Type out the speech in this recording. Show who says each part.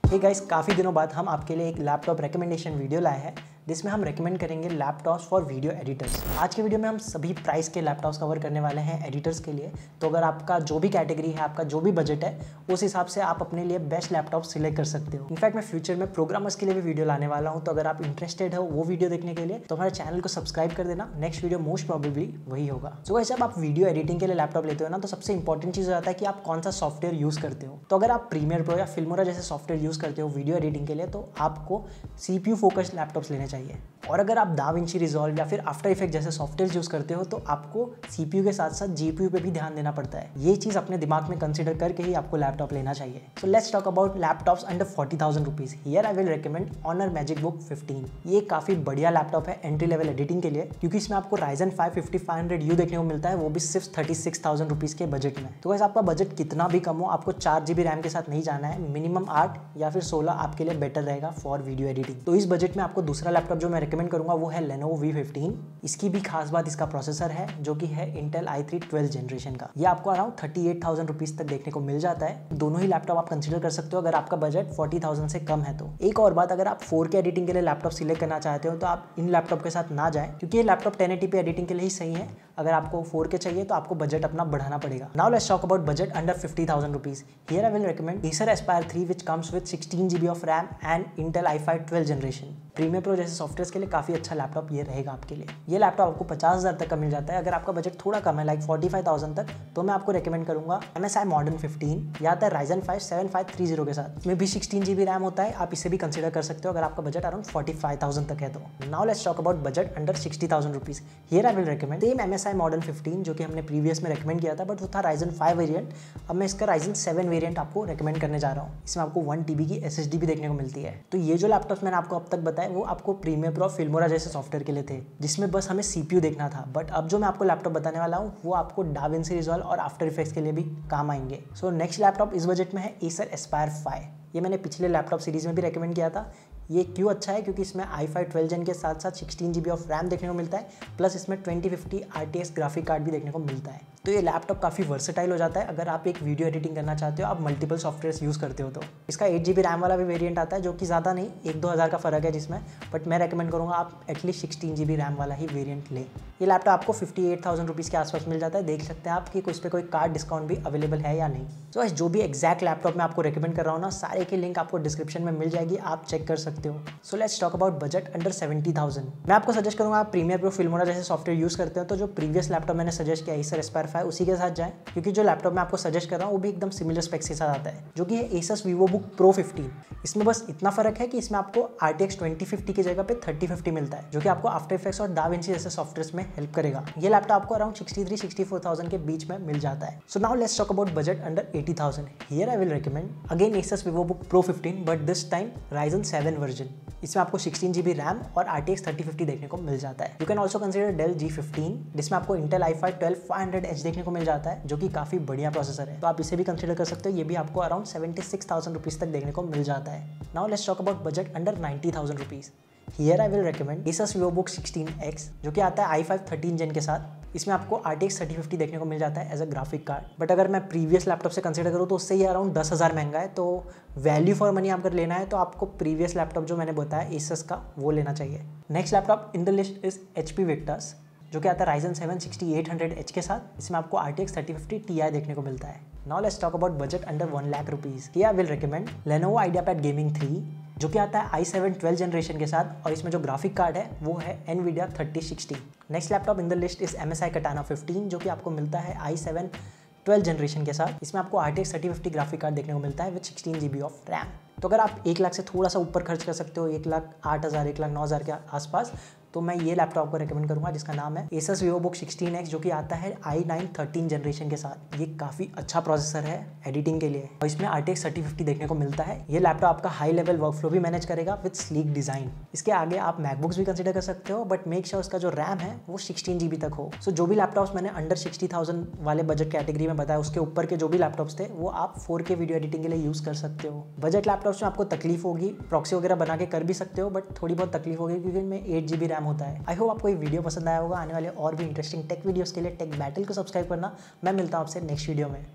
Speaker 1: Hey guys, काफ़ी दिनों बाद हम आपके लिए एक लैपटॉप रिकमेंडेशन वीडियो लाए हैं जिसमें हम रेकमेंड करेंगे लैपटॉप्स फॉर वीडियो एडिटर्स। आज के वीडियो में हम सभी प्राइस के लैपटॉप्स कवर करने वाले हैं एडिटर्स के लिए। तो अगर आपका जो भी कैटेगरी है, आपका जो भी बजट है, उस हिसाब से आप अपने लिए बेस्ट लैपटॉप सिलेक्ट कर सकते हो। इनफैक्ट मैं फ्यूचर में प्रोग्रामर्स के लिए भी वीडियो लाने वाला हूँ, तो अगर आप इंटरेस्टेड हो वो वीडियो देखने के लिए तो हमारे चैनल को सब्सक्राइब कर देना। नेक्स्ट वीडियो मोस्ट प्रोबेबली वही होगा। सो गाइस, जब आप वीडियो एडिटिंग के लिए लैपटॉप लेते हो ना, तो सबसे इंपॉर्टेंट चीज़ हो जाता है कि आप कौन सा सॉफ्टवेयर यूज़ करते हो। तो अगर आप प्रीमियर प्रो या फिल्मोरा जैसे सॉफ्टवेयर यूज़ करते हो वीडियो एडिटिंग के लिए, तो आपको CPU फोकस्ड लैपटॉप्स लेने चाहिए। और अगर आप दाविंची रिजॉल्व या फिर आफ्टर इफेक्ट जैसे सॉफ्टवेयर यूज़ करते हो, तो आपको CPU के साथ साथ GPU पे भी ध्यान देना पड़ता है। ये चीज़ अपने दिमाग में कंसीडर करके ही आपको लैपटॉप लेना चाहिए। So let's talk about laptops under 40,000 rupees. Here I will recommend Honor MagicBook 15। ये काफ़ी बढ़िया लैपटॉप है एंट्री लेवल एडिटिंग के लिए, क्योंकि इसमें आपको Ryzen 5 5500U देखने को मिलता है, वो भी सिर्फ 36,000 रुपीज़ के बजट में। तो वैसे आपका बजट कितना भी कम हो, आपको 4GB रैम के साथ नहीं जाना है। मिनिमम 8 या फिर 16 आपके लिए बेटर रहेगा फॉर वीडियो एडिटिंग। तो इस बजट में आपको दूसरा लैपटॉप जो मैं रिकमेंड करूँगा वो है Lenovo V15। इसकी भी खास बात इसका प्रोसेसर है, जो कि है Intel i3 12th जनरेशन का। ये आपको अराउंड 38,000 रुपीज़ तक देखने को मिल जाता है। दोनों ही लैपटॉप आप कंसीडर कर सकते हो अगर आपका बजट 40,000 से कम है तो। एक और बात, अगर आप 4K एडिटिंग के लिए लैपटॉप सिलेक्ट करना चाहते हो तो आप इन लैपटॉप के साथ ना जाएं, क्योंकि ये लैपटॉप 1080p एडिटिंग के लिए ही सही है। अगर आपको 4K चाहिए तो आपको बजट अपना बढ़ाना पड़ेगा। Now let's talk about budget under 50,000 rupees. Here I will recommend Acer Aspire 3 which comes with 16GB of RAM and Intel i5 12th generation. Premiere Pro जैसे सॉफ्टवेयर के लिए काफ़ी अच्छा लैपटॉप ये रहेगा आपके लिए। ये लैपटॉप आपको 50,000 तक का मिल जाता है। अगर आपका बजट थोड़ा कम है, लाइक 45,000 तक, तो मैं आपको रिकमेंड करूंगा MSI Modern 15। यह आता है Ryzen 5 7530 के साथ। इसमें भी 16GB रैम होता है, आप इसे भी कंसीडर कर सकते हो अगर आपका बजट अराउंड 45,000 तक है तो। Now let's talk about budget under 60,000 rupees. Here I will recommend same MSI Modern 15 जो कि हमने प्रीवियस में रिकमेंड किया था, बट वो था Ryzen 5 वेरियंट। अब मैं इसका Ryzen 7 वेरियंट आपको रिकमेंड करने जा रहा हूँ। इसमें आपको 1TB की SSD भी देखने को मिलती है। तो ये जो लैपटॉप मैंने आपको अब तक बताया वो आपको प्रीमियर प्रो फिल्मोरा जैसे सॉफ्टवेयर के लिए थे, जिसमें बस हमें CPU देखना था। बट अब जो मैं आपको लैपटॉप बताने वाला हूँ वो आपको डाविंसी रिजॉल्व और आफ्टर इफेक्ट्स के लिए भी काम आएंगे। सो नेक्स्ट लैपटॉप इस बजट में है Acer Aspire 5। ये मैंने पिछले लैपटॉप सीरीज में भी रेकमेंड किया था। ये क्यों अच्छा है, क्योंकि इसमें i5 12 जेन के साथ साथ 16GB ऑफ रैम देखने को मिलता है, प्लस इसमें 2050 RTX ग्राफिक कार्ड भी देखने को मिलता है। तो ये लैपटॉप काफ़ी वर्सेटाइल हो जाता है अगर आप एक वीडियो एडिटिंग करना चाहते हो, आप मल्टीपल सॉफ्टवेयर यूज़ करते हो तो। इसका 8GB रैम वाला भी वेरिएंट आता है, जो कि ज़्यादा नहीं, 1-2 हज़ार का फ़र्क है जिसमें, बट मैं रेकमेंड करूँगा आप एटलीस्ट 16GB रैम वाला ही वेरिएंट लें। ये लैपटॉप आपको 58,000 रुपीज़ के आसपास मिल जाता है। देख सकते हैं आप कि उस पर कोई कार्ड डिस्काउंट भी अवेलेबल है या नहीं। तो जो भी एग्जैक्ट लैपटॉप मैं आपको रिकमेंड कर रहा हूँ ना, सारे की लिंक आपको डिस्क्रिप्शन में मिल जाएगी, आप चेक कर सकते हो। So let's talk about budget under 70,000। मैं आपको सजेस्ट करूँगा आप प्रीमियर प्रो फिल्मोरा जैसे सॉफ्टवेयर यूज़ करते हो तो जो प्रीवियस लैपटॉप मैंने सजेस्ट किया Acer Aspire 5 उसी के साथ जाएं, क्योंकि जो लैपटॉप मैं आपको सजेस्ट कर रहा हूँ वो भी एकदम सिमिलर स्पेक्स के साथ आता है, जो कि है Asus VivoBook Pro 15। इसमें बस इतना फ़र्क है कि इसमें आपको RTX 2050 की जगह पे 3050 मिलता है, जो कि आपको आफ्टर इफेक्ट्स और डाविंची जैसे सॉफ्टवेयर में हेल्प करेगा। ये लैपटॉप आपको अराउंड 63-64,000 के बीच में मिल जाता है। So now let's talk about budget under 80,000। Here I will recommend again Asus VivoBook Pro 15 but this time Ryzen 7 version. इसमें आपको 16GB रैम और RTX 3050 देखने को मिल जाता है। You can also consider Dell G15, जिसमें आपको Intel i5 12500H देखने को मिल जाता है, जो कि काफ़ी बढ़िया प्रोसेसर है, तो आप इसे भी कंसिडर कर सकते हो। ये भी आपको अराउंड 76,000 रुपीज़ तक देखने को मिल जाता है। Now let's talk about budget under 90,000 rupees. Here I will recommend Asus VivoBook 16X, जो कि आता है i5 13 जेन के साथ। इसमें आपको RTX 3050 देखने को मिल जाता है as a graphic card, but अगर मैं प्रीवियस लैपटॉप से कंसीडर करूँ तो उससे ये अराउंड 10,000 महंगा है। तो वैल्यू फॉर मनी अगर लेना है तो आपको प्रीवियस लैपटॉप जो मैंने बताया Asus का, वो लेना चाहिए। Next laptop in the list is HP Victus, जो कि आता है Ryzen 7 6800H के साथ। इसमें आपको RTX 3050 Ti देखने को मिलता है। Now let's talk about budget under 1 lakh rupees. Here I will recommend Lenovo IdeaPad Gaming 3, जो कि आता है i7 12 जनरेशन के साथ, और इसमें जो ग्राफिक कार्ड है वो है NVIDIA 3060। Next laptop in the list is MSI Katana 15, जो कि आपको मिलता है i7 12 जनरेशन के साथ। इसमें आपको RTX 3050 ग्राफिक कार्ड देखने को मिलता है विद 16GB ऑफ रैम। तो अगर आप 1 लाख से थोड़ा सा ऊपर खर्च कर सकते हो, 1,08,000 1,09,000 के आसपास, तो मैं ये लैपटॉप को रेकमेंड करूंगा जिसका नाम है Asus VivoBook 16X, जो कि आता है i9 13 जनरेशन के साथ। ये काफ़ी अच्छा प्रोसेसर है एडिटिंग के लिए, और इसमें RTX 3050 देखने को मिलता है। ये लैपटॉप आपका हाई लेवल वर्कफ्लो भी मैनेज करेगा विद स्लीक डिज़ाइन। इसके आगे आप मैकबुक्स भी कंसीडर कर सकते हो, बट मेक श्योर उसका जो रैम है वो 16GB तक हो। सो जो भी लैपटॉप्स मैंने अंडर 60,000 वाले बजट कैटेगरी में बताया, उसके ऊपर के जो भी लैपटॉप्स थे वो आप 4K वीडियो एडिटिंग के लिए यूज़ कर सकते हो। बजट लैपटॉप्स में आपको तकलीफ होगी, प्रॉक्सी वगैरह बना के कर भी सकते हो, बट थोड़ी बहुत तकलीफ होगी क्योंकि इनमें 8GB रैम होता है। आई होप आपको ये वीडियो पसंद आया होगा। आने वाले और भी इंटरेस्टिंग टेक वीडियोस के लिए टेक बैटल को सब्सक्राइब करना। मैं मिलता हूं आपसे नेक्स्ट वीडियो में।